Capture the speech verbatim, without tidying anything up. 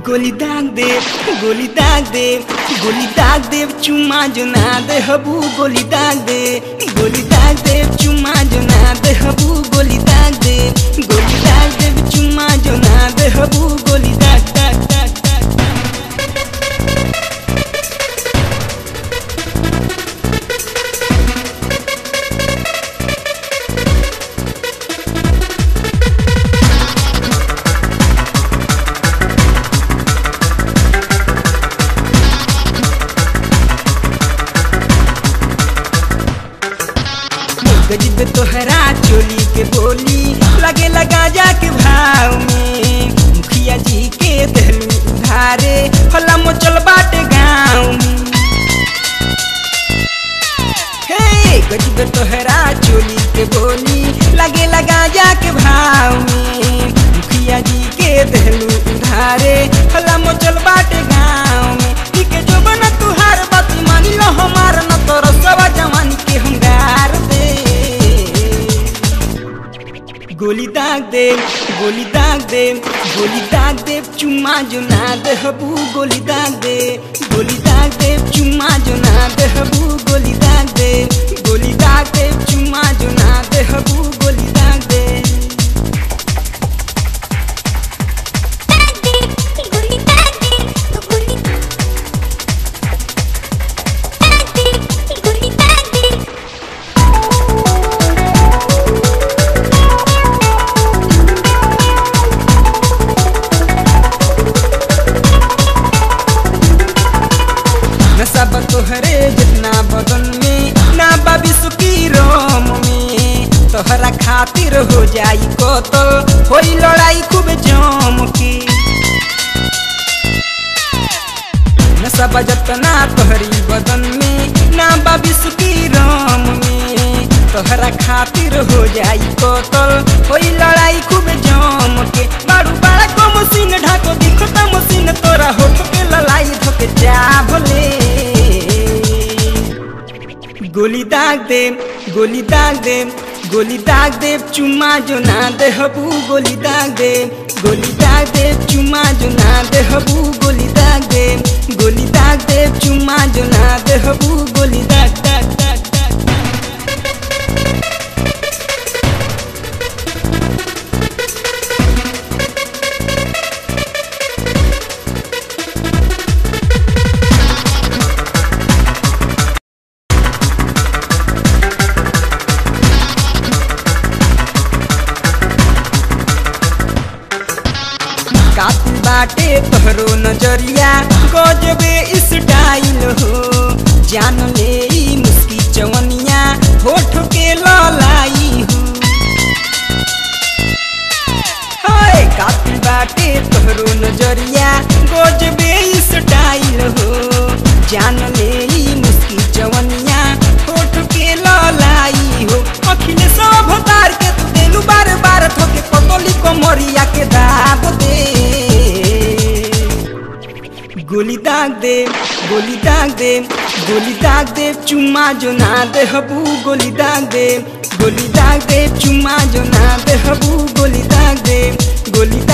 गोली दाग दे गोली दाग दे गोली दाग दे चुम्मा जो ना दे हबू गोली दाग दे गोली दाग दे चुम्मा जो ना दे हबू गोली दाग दे गोली दाग दे चुम्मा जो ना दे हबू गोली दाग दाग दाग दाग गजब तोहरा चोली के बोली लगे लगा जाके भाव में मुखिया जी के दहलू उधारे हला मोचल बाटे गाँव में। हे गजब तोहरा चोली के बोली लगे लगा जाके भाव में मुखिया जी के दहलू उधारे हला मोचल बाटे गाँव में। ठीक जो बना तुहार बात मानी लो हमार न तो रसवा जवानी के हमगार दे गोली दाग दे गोली दाग दे गोली दाग दे चुम्मा जो ना दे हबू गोली दाग दे गोली दाग दे चुम्मा जो ना दे हबू गोली दाग दे गोली दाग दे चुम्मा जो ना दे हबू गोली दाग दे सब तोहरे जितना बदन में ना बाबी सुकी रोम में तोहरा खातिर हो जाई कतल होई लड़ाई खूब जम के न सब जतना तोहरी बदन में ना बाबी सुकी रोम में तोहरा खातिर हो जाई कतल होई लड़ाई खूब जम के। बारू बड़ा को मशीन ढाको दिखता मशीन तोरा होठ के ललाई धोके जा भले गोली दाग दे गोली दाग दे गोली दाग दे चुम्मा जो ना दे हबू गोली दाग दे गोली दाग दे चुम्मा जो ना दे हबू गोली दाग दे गोली दाग दे चुम्मा जो ना दे हबू गोली दाग दाग दाग दाग कातिल बाटे तोहरो नजरिया गजबे स्टाइल हो जान ले ई मुस्की चवनिया होठ के ललाई हो। हाय कातिल बाटे तोहरो नजरिया गजबे स्टाइल हो जान ले ई मुस्की चवनिया होठ के ललाई हो। अखिलेश अवतार के तू देलू बार बार थोके पतली कमरिया के दाब दे गोली दाग दे गोली दाग दे गोली दाग दे चुम्मा जो ना दे हबू गोली दाग दे गोली दाग दे चुम्मा जो ना दे हबू गोली दाग दे गोली